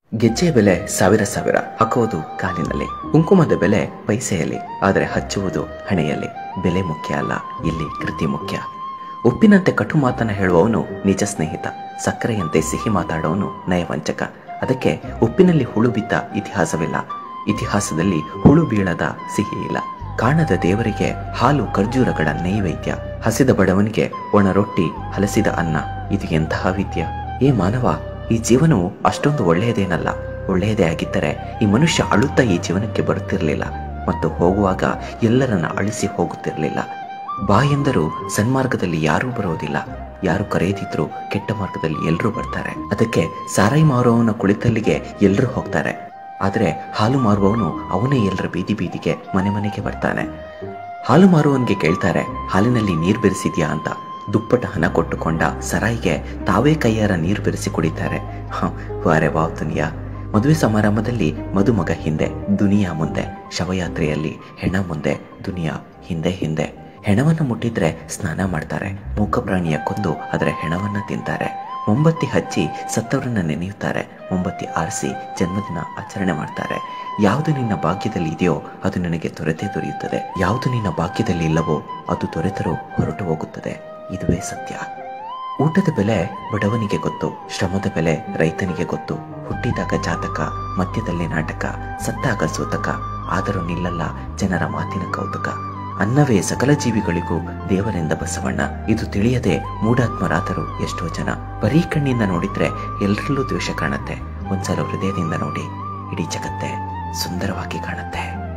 ಗೆಜ್ಜೆಯ ಬೆಲೆ ಸಾವಿರ ಸಾವಿರ, ಹಾಕುವುದು ಕಾಲಿನಲ್ಲಿ. ಕುಂಕುಮದ ಬೆಲೆ ಪೈಸೆಯಲ್ಲಿ, ಆದರೆ ಹಚ್ಚುವುದು ಹಣೆಯಲ್ಲಿ. ಬೆಲೆ ಮುಖ್ಯ ಅಲ್ಲ, ಇಲ್ಲಿ ಕೃತಿ ಮುಖ್ಯ. ಉಪ್ಪಿನಂತೆ ಕಟು ಮಾತನ್ನ ಹೇಳುವವನು ನಿಜ ಸ್ನೇಹಿತ, ಸಕ್ಕರೆಯಂತೆ ಸಿಹಿ ಮಾತಾಡೋನು ನಯವಂಚಕ. ಅದಕ್ಕೆ ಉಪ್ಪಿನಲ್ಲಿ ಹುಳು ಬಿದ್ದ ಇತಿಹಾಸವಿಲ್ಲ, ಇತಿಹಾಸದಲ್ಲಿ ಹುಳು ಬೀಳದ ಸಿಹಿ ಇಲ್ಲ. ಕಾಣದ ದೇವರಿಗೆ ಹಾಲು ಖರ್ಜೂರಗಳ ನೈವೇದ್ಯ, ಹಸಿದ ಬಡವನಿಗೆ ಒಣ ರೊಟ್ಟಿ ಹಲಸಿದ ಅನ್ನ. ಇದು ಎಂತಹ ವಿದ್ಯ! ಏ ಮಾನವ, ಈ ಜೀವನವು ಅಷ್ಟೊಂದು ಒಳ್ಳೆಯದೇನಲ್ಲ. ಒಳ್ಳೆಯದೇ ಆಗಿದ್ದರೆ ಈ ಮನುಷ್ಯ ಅಳುತ್ತಾ ಈ ಜೀವನಕ್ಕೆ ಬರುತ್ತಿರಲಿಲ್ಲ ಮತ್ತು ಹೋಗುವಾಗ ಎಲ್ಲರನ್ನ ಅಳಿಸಿ ಹೋಗುತ್ತಿರಲಿಲ್ಲ. ಬಾ ಎಂದರೂ ಸನ್ಮಾರ್ಗದಲ್ಲಿ ಯಾರೂ ಬರೋದಿಲ್ಲ, ಯಾರು ಕರೆಯದಿದ್ರು ಕೆಟ್ಟ ಮಾರ್ಗದಲ್ಲಿ ಎಲ್ಲರೂ ಬರ್ತಾರೆ. ಅದಕ್ಕೆ ಸಾರಾಯಿ ಮಾರುವವನ ಕುಳಿತಲ್ಲಿಗೆ ಎಲ್ಲರೂ ಹೋಗ್ತಾರೆ, ಆದರೆ ಹಾಲು ಮಾರುವವನು ಅವನೇ ಎಲ್ಲರ ಬೀದಿ ಬೀದಿಗೆ ಮನೆ ಮನೆಗೆ ಬರ್ತಾನೆ. ಹಾಲು ಮಾರುವವನಿಗೆ ಕೇಳ್ತಾರೆ, ಹಾಲಿನಲ್ಲಿ ನೀರು ಬೆರೆಸಿದ್ಯಾ ಅಂತ. ದುಪ್ಪಟ ಹಣ ಕೊಟ್ಟುಕೊಂಡ ಸರಾಯಿಗೆ ತಾವೇ ಕೈಯಾರ ನೀರು ಬೆರೆಸಿ ಕುಡಿತಾರೆ. ವಾರೆ ವಾವ್ ದುನಿಯಾ! ಮದುವೆ ಸಮಾರಂಭದಲ್ಲಿ ಮದುಮಗ ಹಿಂದೆ, ದುನಿಯಾ ಮುಂದೆ. ಶವಯಾತ್ರೆಯಲ್ಲಿ ಹೆಣ ಮುಂದೆ, ದುನಿಯಾ ಹಿಂದೆ ಹಿಂದೆ. ಹೆಣವನ್ನು ಮುಟ್ಟಿದ್ರೆ ಸ್ನಾನ ಮಾಡ್ತಾರೆ, ಮೂಕ ಪ್ರಾಣಿಯ ಕೊಂದು ಅದರ ಹೆಣವನ್ನ ತಿಂತಾರೆ. ಮೊಂಬತ್ತಿ ಹಚ್ಚಿ ಸತ್ತವರನ್ನ ನೆನೆಯುತ್ತಾರೆ, ಮೊಂಬತ್ತಿ ಆರಿಸಿ ಜನ್ಮದಿನ ಆಚರಣೆ ಮಾಡ್ತಾರೆ. ಯಾವುದು ನಿನ್ನ ಭಾಗ್ಯದಲ್ಲಿ ಇದೆಯೋ ಅದು ನಿನಗೆ ದೊರೆತೇ ದೊರೆಯುತ್ತದೆ, ಯಾವುದು ನಿನ್ನ ಭಾಗ್ಯದಲ್ಲಿ ಇಲ್ಲವೋ ಅದು ದೊರೆತರೂ ಹೊರಟು ಹೋಗುತ್ತದೆ. ಇದುವೇ ಸತ್ಯ. ಊಟದ ಬೆಲೆ ಬಡವನಿಗೆ ಗೊತ್ತು, ಶ್ರಮದ ಬೆಲೆ ರೈತನಿಗೆ ಗೊತ್ತು. ಹುಟ್ಟಿದಾಗ ಜಾತಕ, ಮಧ್ಯದಲ್ಲಿ ನಾಟಕ, ಸತ್ತಾಗ ಸೂತಕ, ಆದರೂ ನಿಲ್ಲಲ್ಲ ಜನರ ಮಾತಿನ ಕೌತುಕ. ಅನ್ನವೇ ಸಕಲ ಜೀವಿಗಳಿಗೂ ದೇವರೆಂದ ಬಸವಣ್ಣ, ಇದು ತಿಳಿಯದೆ ಮೂಢಾತ್ಮರಾದರು ಎಷ್ಟೋ ಜನ. ಬರೀ ಕಣ್ಣಿಂದ ನೋಡಿದ್ರೆ ಎಲ್ಲರಲ್ಲೂ ದ್ವೇಷ ಕಾಣುತ್ತೆ, ಒಂದ್ಸಲ ಹೃದಯದಿಂದ ನೋಡಿ ಇಡೀ ಜಗತ್ತೇ ಸುಂದರವಾಗಿ ಕಾಣುತ್ತೆ.